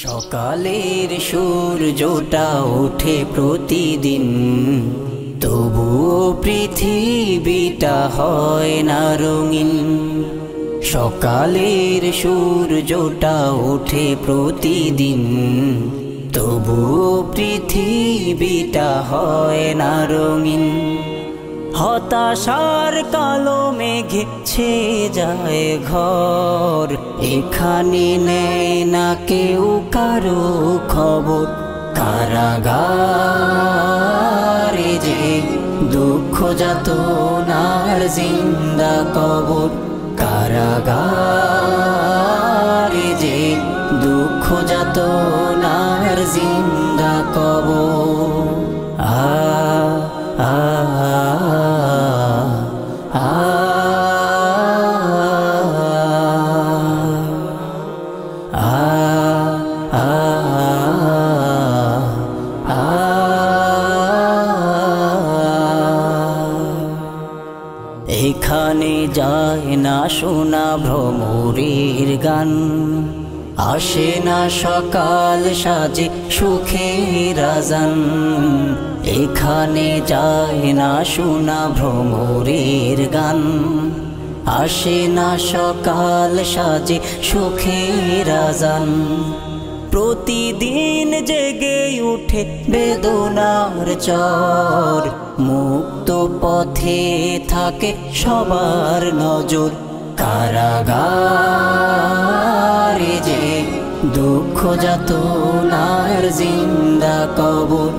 সকালের সূর্যটা ওঠে প্রতিদিন, তবুও পৃথিবীটা হয় না রঙিন। সকালের সূর্যটা ওঠে প্রতিদিন, তবুও পৃথিবীটা হয় না রঙিন। হতাশার কালো মেঘে ছেয়ে যায় ঘর, এখানে নেয় না কেউ কারো খবর। কারাগারে যে দুঃখ যাতনার জিন্দা কবর, কারাগারে যে দুঃখ যাতনার জিন্দা কবর। এখানে যায় না শোনা ভ্রমরের গান, আসে না সকাল সাজে সুখের আজান। এখানে যায় না শোনা ভ্রমরের গান, আসে না সকাল সাজে সুখের আজান। প্রতিদিন জেগে উঠে বেদনার চর, মুক্ত পথে থাকে সবার নজর। কারাগারে যে দুঃখ যাতনার জিন্দা কবর,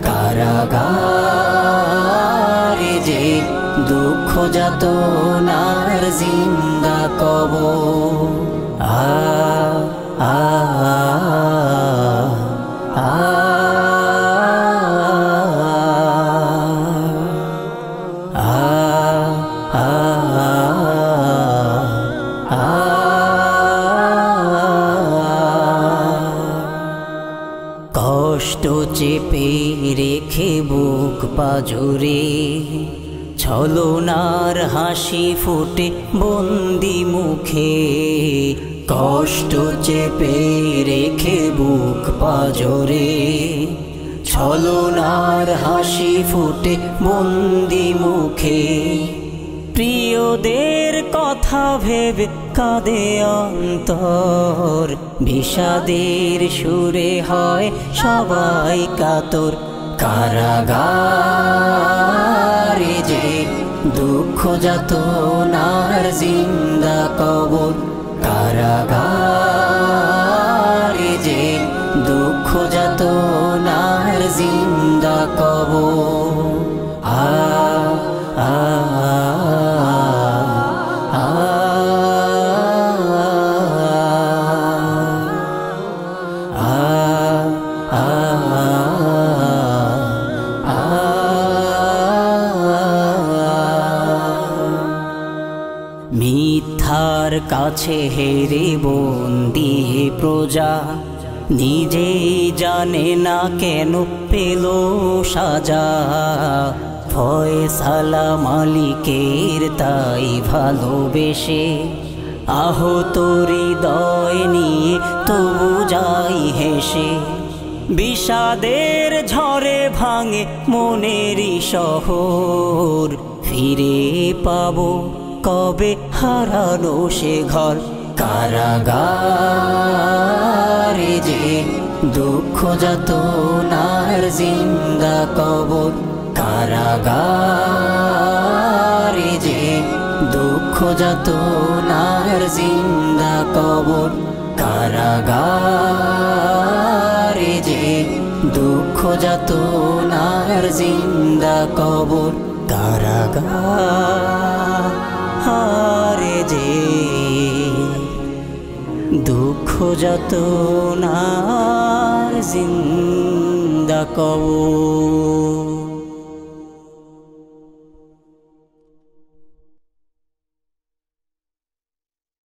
কারাগারে যে দুঃখ যাতনার জিন্দা কবর। কষ্ট চেপে রেখে বুক পাজরে, ছলনার হাসি ফুটে বন্দি মুখে। কষ্ট চেপে রেখে বুক পাজরে, ছলনার হাসি ফুটে বন্দি মুখে। প্রিয়দের কথা ভেবে কাঁদে অন্তর, বিষাদের সুরে হয় সবাই কাতর। কারাগারে যে দুঃখ যাতনার জিন্দা কবর, কারাগারে যে দুঃখ যাতনার জিন্দা কবর। মিথ্যার কাছে হেরে বন্দি প্রজা, নিজেই জানে না কেন পেল সাজা। ফয়সালা মালিকের তাই ভালোবেসে, আহত হৃদয় নিয়ে তবু যাই হেসে। বিষাদের ঝড়ে ভাঙে মনেরই শহর, ফিরে পাবো কবে হারানো সে ঘর। কারাগারে যে দুঃখ যাতনার জিন্দা কবর, কারাগারে যে দুঃখ যাতনার জিন্দা কবর। কারাগারে যে দুঃখ যাতনার জিন্দা কবর। কারাগারে যে দুঃখ যাতনার জিন্দা কবর।